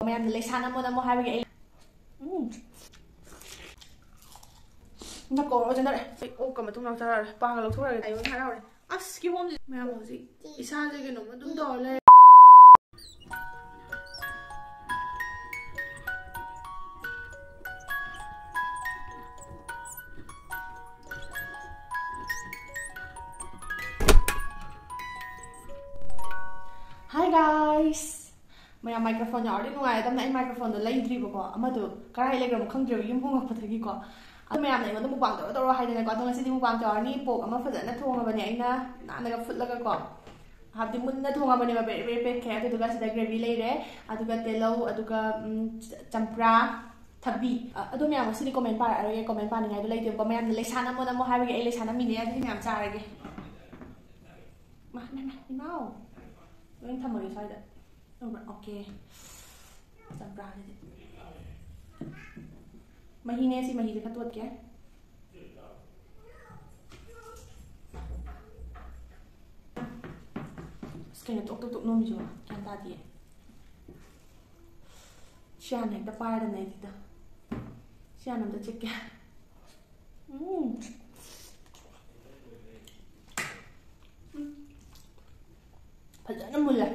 ꯃꯌꯥꯝꯅ ꯂꯩꯁꯥꯟ ꯑꯃꯨ ꯍꯥꯏꯕꯒꯤ ꯑꯩ ꯅꯀꯣ ꯖꯦꯟꯗꯔ ꯑꯩ ꯑꯣꯛꯀ ꯃꯇꯨꯡ ꯂꯥꯎꯊꯔꯛꯑꯔꯦ ꯄꯥꯡꯒ ꯂꯧꯊꯣꯛꯈ꯭ꯔꯒꯦ ꯑꯩ ꯑꯣꯏꯅ ꯍꯔꯥꯎꯔꯦ ꯑꯁ ꯀꯤꯍꯣꯝꯁꯦ ꯃꯌꯥꯝ ꯍꯧꯖꯤꯛ ꯏꯁꯥꯁꯦ ꯀꯩꯅꯣꯝꯃ ꯑꯗꯨꯝ ꯇꯧꯔ ꯂꯩ Hi guys! ꯃꯌꯥꯝ ꯃꯥꯏꯀ꯭ꯔꯣꯐꯣꯟ ꯌꯥꯎꯔꯗꯤ ꯅꯨꯡꯉꯥꯏꯒꯗꯕꯅꯦ ꯑꯩ ꯃꯥꯏꯀ꯭ꯔꯣꯐꯣꯟꯗꯣ ꯂꯩꯗ꯭ꯔꯤꯕꯀꯣ ꯑꯃꯗꯣ ꯀꯔꯥꯏ ꯂꯩꯈ꯭ꯔꯕꯣ ꯈꯪꯗ꯭ꯔꯦꯕ ꯌꯨꯝ ꯍꯣꯡꯉꯛꯄꯗꯒꯤꯀꯣ ꯑꯗꯣ ꯃꯌꯥꯝꯅ ꯑꯩꯉꯣꯟꯗ ꯃꯨꯛꯕꯥꯡ ꯇꯧꯔꯣ ꯍꯥꯏꯗꯅꯀꯣ ꯑꯗꯣ ꯉꯁꯤꯗꯤ ꯃꯨꯛꯕꯥꯡ ꯇꯧꯔꯅꯤ ꯄꯣꯛ ꯑꯃ ꯐꯖꯅ ꯊꯣꯡꯉꯕꯅꯦ ꯑꯩꯅ ꯅꯥꯟꯅꯒ ꯐꯨꯠꯂꯒꯀꯣ ꯍꯥꯏꯕꯗꯤ ꯃꯨꯟꯅ ꯊꯣꯡꯉꯕꯅꯦꯕ ꯕꯦꯔꯤ ꯕꯦꯔꯤ ꯄꯦꯠꯈ꯭ꯔꯦ ꯑꯗꯨꯗꯨꯒ ꯁꯤꯗ ꯒ꯭ꯔꯦꯚꯤ ꯂꯩꯔꯦ ꯑꯗꯨꯒ ꯇꯤꯜꯍꯧ ꯑꯗꯨꯒ ꯆꯝꯄ꯭ꯔꯥ ꯊꯕꯤ ꯑꯗꯣ ꯃꯌꯥꯝ ꯉꯁꯤꯗꯤ ꯀꯣꯃꯦꯟ ꯄꯥꯔꯛꯑꯔꯣꯏꯒꯦ ꯀꯣꯃꯦꯟ ꯄꯥꯅꯤꯡꯉꯥꯏꯗꯣ ꯂꯩꯇꯦꯕꯀꯣ ꯃꯌꯥꯝꯅ ꯂꯩꯁꯥꯟ ꯑꯃꯨ ꯍꯥꯏꯕꯒꯤ ꯑꯩ ꯂꯩꯁꯥꯟ ꯑꯃꯤꯅꯦ ꯑꯗꯨꯗꯤ ꯃꯌꯥꯝ ꯆꯥꯔꯒꯦ ꯏꯃꯥꯎ ꯂꯣꯏꯅ ꯊꯝꯃꯒꯦ ꯁ꯭ꯋꯥꯏꯗ ꯑꯣꯀꯦ ꯆꯝꯄ꯭ꯔꯥꯁꯤꯗꯤ ꯃꯍꯤꯅꯦ ꯁꯤ ꯃꯍꯤꯁꯦ ꯈꯔ ꯇꯣꯠꯀꯦ ꯑꯁ ꯀꯩꯅꯣ ꯇꯣꯛ ꯇꯣꯛ ꯇꯣꯛ ꯅꯣꯝꯃꯤꯁꯤꯕꯣ ꯒ꯭ꯌꯥꯟ ꯇꯥꯗꯤꯌꯦ ꯁꯤ ꯍꯥꯟꯅ ꯍꯦꯛꯇ ꯄꯥꯏꯔꯗꯅ ꯑꯩꯗꯤꯗ ꯁꯤ ꯍꯥꯟꯅ ꯑꯝꯇ ꯆꯤꯛꯀꯦ ꯐꯖꯅ ꯃꯨꯜꯂꯦ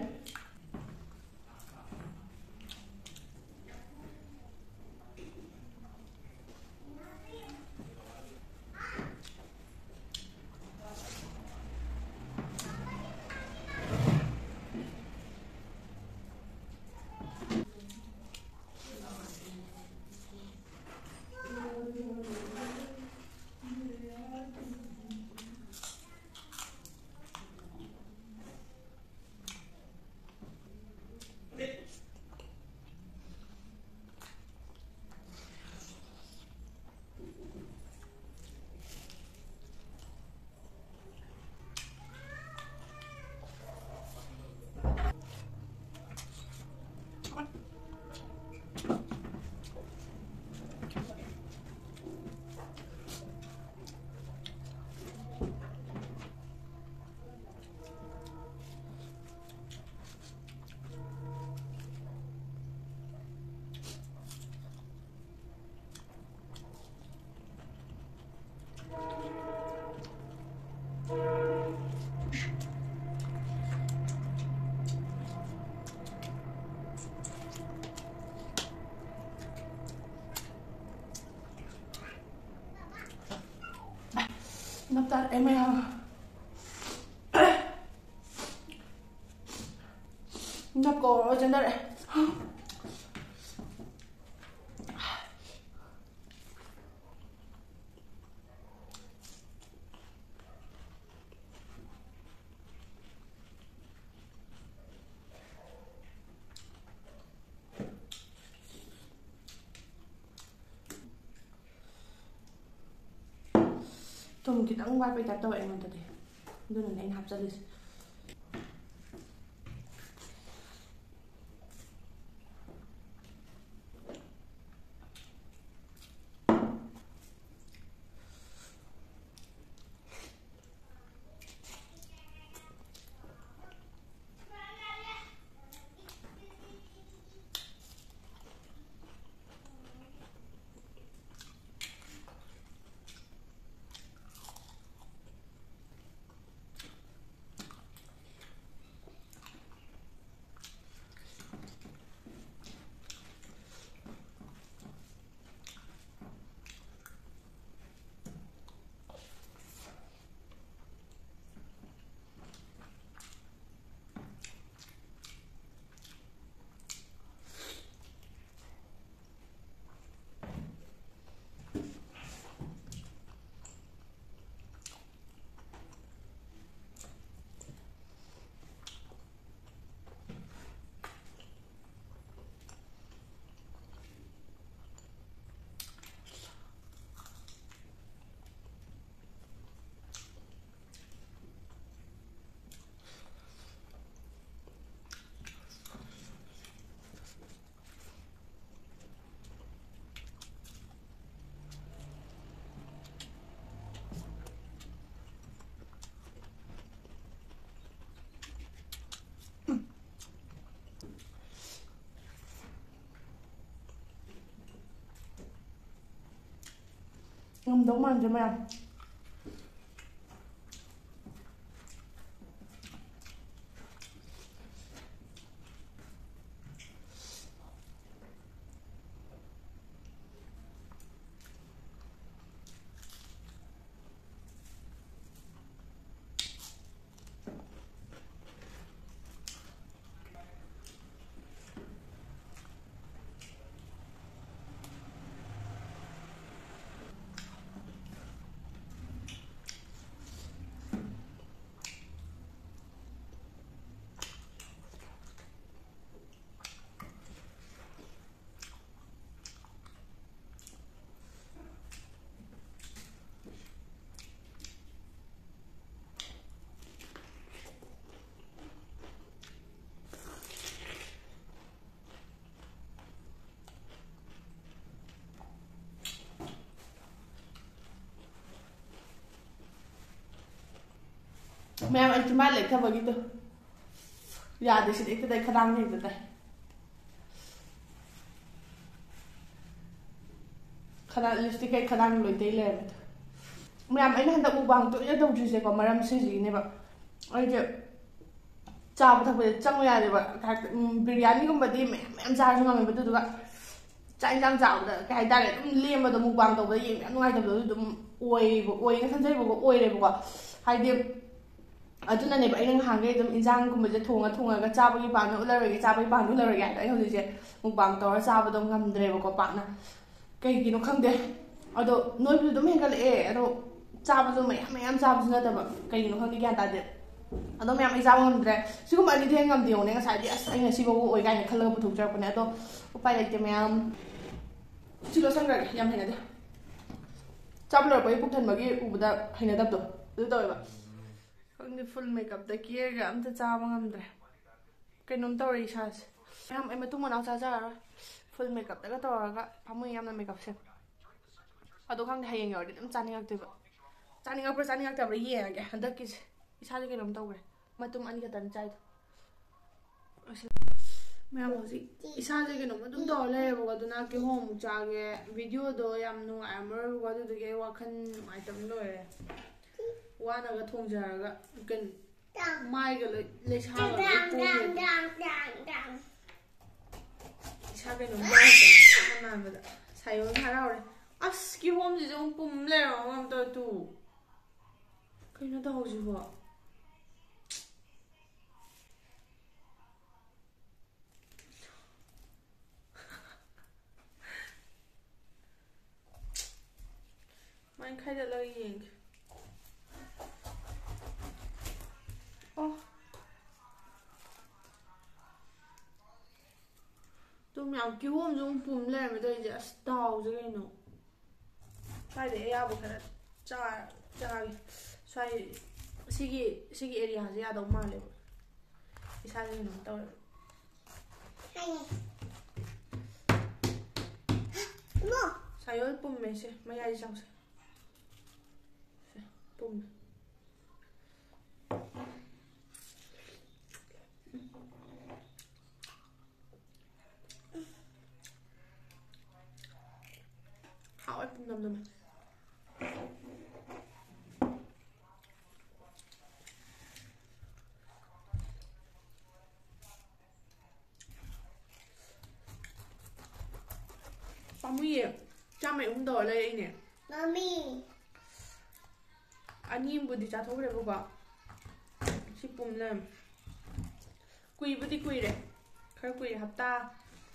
ꯅꯞꯇꯥꯔ ꯃꯌꯥꯝ ꯅꯞꯀꯣ ꯆꯦꯟꯗꯔꯦ ꯊꯨꯝ ꯈꯤꯇꯪ ꯋꯥꯠꯄꯩ ꯇꯥꯏꯞ ꯇꯧꯋꯦ ꯑꯩꯉꯣꯟꯗꯗꯤ ꯑꯗꯨꯅꯅꯦ ꯑꯩꯅ ꯍꯥꯞꯆꯜꯂꯤꯁꯦ ngầm đấu màn cho mày. Ma'am, anh cuma like begitu. Ya, di sini itu dari kadang itu teh. Kadang lipstick kayak kadang loy teh leh. Ma'am, anh hendak mukbang tuh ya tahu juga kok malam sih ini pak. Aja chào thật về trong nhà thì bạn biryani cũng bật đi mẹ em ra cho mình bật được ạ chạy răng chảo được cái ta lại liêm vào mục bằng đầu với gì em ngay tập được ôi cái thân dây của ôi này của hai điểm ꯑꯗꯨꯅ ꯅꯦꯕ ꯑꯩꯅ ꯅꯍꯥꯟꯒꯩ ꯑꯗꯨꯝ ꯏꯟꯖꯥꯡꯒꯨꯝꯕꯁꯦ ꯊꯣꯡꯉꯒ ꯆꯥꯕꯒꯤ ꯄꯥꯛꯅ ꯎꯠꯂꯔꯣꯏꯒꯦ ꯆꯥꯕꯒꯤ ꯄꯥꯛꯅ ꯎꯠꯂꯔꯣꯏꯒꯦ ꯑꯩ ꯍꯧꯖꯤꯛꯁꯦ ꯃꯨꯛꯕꯥꯡ ꯇꯧꯔ ꯆꯥꯕꯗꯣ ꯉꯝꯗ꯭ꯔꯦꯕꯀꯣ ꯄꯥꯛꯅ ꯀꯩꯒꯤꯅꯣ ꯈꯪꯗꯦ ꯑꯗꯣ ꯅꯣꯏꯕꯨꯁꯨ ꯑꯗꯨꯝ ꯍꯦꯟꯒꯠꯂꯛꯑꯦ ꯑꯗꯣ ꯆꯥꯕꯁꯨ ꯃꯌꯥꯝ ꯆꯥꯕꯁꯨ ꯅꯠꯇꯕ ꯀꯩꯒꯤꯅꯣ ꯈꯪꯗꯦ ꯒ꯭ꯌꯥꯟ ꯇꯥꯗꯦ ꯑꯗꯣ ꯃꯌꯥꯝ ꯑꯩ ꯆꯥꯕ ꯉꯝꯗ꯭ꯔꯦ ꯁꯤꯒꯨꯝꯕ ꯑꯅꯤꯗꯤ ꯍꯦꯟ ꯉꯝꯗꯦ ꯌꯦꯡꯉꯨꯅꯦ ꯉꯁꯥꯏꯗꯤ ꯑꯁ ꯑꯩ ꯉꯁꯤꯐꯥꯎꯕ ꯑꯣꯏ ꯀꯥꯏꯅ ꯈꯜꯂꯒ ꯄꯨꯊꯣꯛꯆꯔꯛꯄꯅꯦ ꯑꯗꯣ ꯎꯄꯥꯏ ꯂꯩꯇꯦ ꯃꯌꯥꯝ ꯁꯤ ꯂꯣꯠꯁꯟꯈ꯭ꯔꯒꯦ ꯌꯥꯝ ꯍꯩꯅꯗꯦ ꯆꯥꯕ ꯂꯣꯏꯔꯛꯄꯒꯤ ꯄꯨꯛ ꯊꯟꯕꯒꯤ ꯎꯕꯗ ꯍꯩꯅꯗꯕꯗꯣ ꯑꯗꯨ ꯇꯧꯋꯦꯕ ꯈꯪꯗꯦ ꯐꯨꯜ ꯃꯦꯀꯞꯇ ꯀꯦꯔꯒ ꯑꯝꯇ ꯆꯥꯕ ꯉꯝꯗ꯭ꯔꯦ ꯀꯩꯅꯣꯝ ꯇꯧꯔꯦ ꯏꯁꯥꯁꯦ ꯃꯌꯥꯝ ꯑꯩ ꯃꯇꯨꯡ ꯃꯅꯥꯎ ꯆꯥꯖꯔꯔꯣꯏ ꯐꯨꯜ ꯃꯦꯀꯞꯇꯒ ꯇꯧꯔꯒ ꯄꯥꯝꯃꯨꯏ ꯌꯥꯝꯅ ꯃꯦꯀꯞꯁꯦ ꯑꯗꯣ ꯈꯪꯗꯦ ꯍꯌꯦꯡ ꯌꯧꯔꯗꯤ ꯑꯗꯨꯝ ꯆꯥꯅꯤꯡꯉꯛꯇꯣꯏꯕ ꯆꯥꯅꯤꯡꯉꯛꯄ꯭ꯔꯥ ꯆꯥꯅꯤꯡꯉꯛꯇꯕ꯭ꯔꯥ ꯌꯦꯡꯉꯒꯦ ꯍꯟꯗꯛꯀꯤꯁꯦ ꯏꯁꯥꯁꯦ ꯀꯩꯅꯣꯝ ꯇꯧꯈ꯭ꯔꯦ ꯃꯇꯨꯝ ꯑꯅꯤ ꯈꯛꯇꯅꯤ ꯆꯥꯏꯗꯣ ꯃꯌꯥꯝ ꯍꯧꯖꯤꯛ ꯏꯁꯥꯁꯦ ꯀꯩꯅꯣꯝ ꯑꯗꯨꯝ ꯇꯧꯔ ꯂꯩꯔꯦꯕꯀꯣ ꯑꯗꯨꯅ ꯀꯤꯍꯣꯝ ꯑꯃꯨꯛ ꯆꯥꯒꯦ ꯚꯤꯗꯤꯑꯣꯗꯣ ꯌꯥꯝ ꯅꯨꯡꯉꯥꯏꯔꯝꯃꯔꯣꯏꯕꯀꯣ ꯑꯗꯨꯗꯨꯒꯤ ꯑꯩ ꯋꯥꯈꯜ ꯅꯨꯡꯉꯥꯏꯇꯕꯅ ꯂꯣꯏꯔꯦ ꯋꯥꯅꯒ ꯊꯣꯡꯖꯔꯒ ꯃꯥꯏꯒ ꯂꯣꯏ ꯂꯩꯁꯥꯒ ꯂꯣꯏ ꯄꯣꯝꯃꯦ ꯏꯁꯥ ꯀꯩꯅꯣꯝ ꯇꯧꯔꯛꯄꯅꯦ ꯅꯥꯟꯕꯗ ꯁꯥꯏꯌꯣꯟ ꯍꯔꯥꯎꯔꯦ ꯑꯁ ꯀꯤꯍꯣꯝꯁꯤꯁꯨ ꯑꯃꯨꯛ ꯄꯨꯝ ꯂꯩꯔꯝꯃꯒ ꯑꯝꯇ ꯇꯨ ꯀꯩꯅꯣ ꯇꯧꯍꯧꯁꯤꯕꯣ ꯃꯥꯏ ꯈꯥꯏꯗꯠꯂꯒ ꯌꯦꯡꯒꯦ ꯑꯣ ꯑꯗꯨ ꯃꯌꯥꯝ ꯀꯤꯍꯣꯝꯁꯨ ꯑꯃꯨꯛ ꯄꯨꯝ ꯂꯩꯔꯝꯃꯦ ꯇꯧꯔꯤꯁꯦ ꯑꯁ ꯗꯥꯎꯁꯦ ꯀꯩꯅꯣ ꯁ꯭ꯋꯥꯏꯗꯩ ꯑꯌꯥꯕ ꯈꯔ ꯆꯥꯒꯦ ꯁ꯭ꯋꯥꯏ ꯁꯤꯒꯤ ꯑꯦꯔꯤꯌꯥꯁꯦ ꯌꯥꯗꯧ ꯃꯥꯜꯂꯦꯕ ꯏꯁꯥꯁꯦ ꯀꯩꯅꯣꯝ ꯇꯧꯔꯦꯕ ꯁꯥꯏꯌꯣꯜ ꯄꯨꯝꯃꯦ ꯁꯦ ꯃꯌꯥꯏꯁꯦ ꯆꯥꯎꯁꯦ ꯁꯦ ꯄꯨꯝꯃꯦ 하와이 뿜남남해 빠무이 짬에 더 레이네 마미 아니 부디 자토그래 보고 시뿜는 꾸이부디 꾸이래 컬 꾸이 합다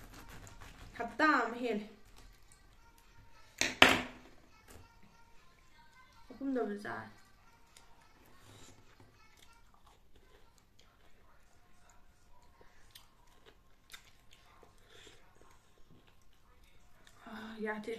헬 뿜더 자 야돼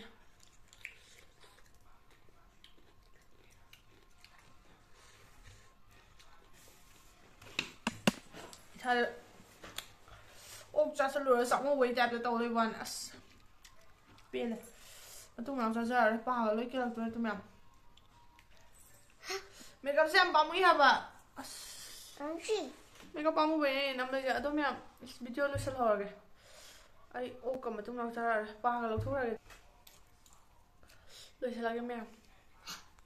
잘 옥자서 로서 뭐 외자도 떠올리 원았어 삐네 어떤 자자 빠가 이렇게 또 면 메이크업 쌤 빠무이 하바 안시 메이크업 빠무 왜 남자 어떠면 비디오로 설하게 아이 옷가 맞은 자자 빠가 놓고라게 loisalagay mo yan